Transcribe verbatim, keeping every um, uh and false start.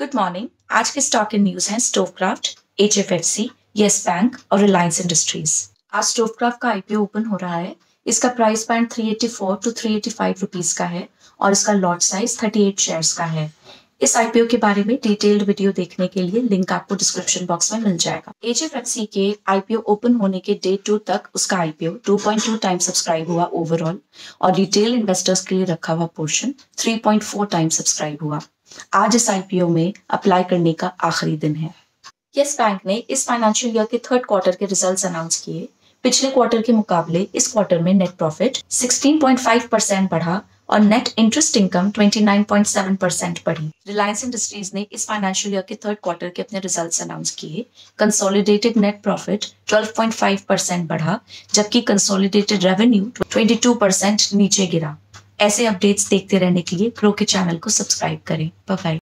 Good morning. आज के stock in news हैं Stovekraft, H F F C, Yes Bank और रिलायंस इंडस्ट्रीज। आज स्टोवक्राफ्ट का आईपीओ ओपन हो रहा है। इसका प्राइस बैंड तीन सौ चौरासी टू तीन सौ पचासी रुपीस का है और इसका लॉट साइज अड़तीस शेयर्स का है। इस आईपीओ के बारे में डिटेल्ड वीडियो देखने के लिए लिंक आपको डिस्क्रिप्शन बॉक्स में मिल जाएगा। एच एफ एफ सी के आईपीओ ओपन होने के डे टू तक उसका आईपीओ दो पॉइंट दो टाइम सब्सक्राइब हुआ ओवरऑल और रिटेल इन्वेस्टर्स के लिए रखा हुआ पोर्शन तीन पॉइंट चार टाइम सब्सक्राइब हुआ। आज इस आईपीओ में अप्लाई करने का आखिरी दिन है। येस बैंक ने इस फाइनेंशियल ईयर के थर्ड क्वार्टर के रिजल्ट्स अनाउंस किए। पिछले क्वार्टर के मुकाबले इस क्वार्टर में नेट प्रॉफिट सोलह पॉइंट पाँच परसेंट बढ़ा और नेट इंटरेस्ट इनकम उनतीस पॉइंट सात परसेंट बढ़ी। रिलायंस इंडस्ट्रीज ने इस फाइनेंशियल ईयर के थर्ड क्वार्टर के अपने रिजल्ट्स अनाउंस किए। कंसोलिडेटेड नेट प्रॉफिट बारह पॉइंट पाँच परसेंट बढ़ा जबकि कंसोलिडेटेड रेवेन्यू बाईस परसेंट नीचे गिरा। ऐसे अपडेट्स देखते रहने के लिए ग्रो के चैनल को सब्सक्राइब करें। Bye bye.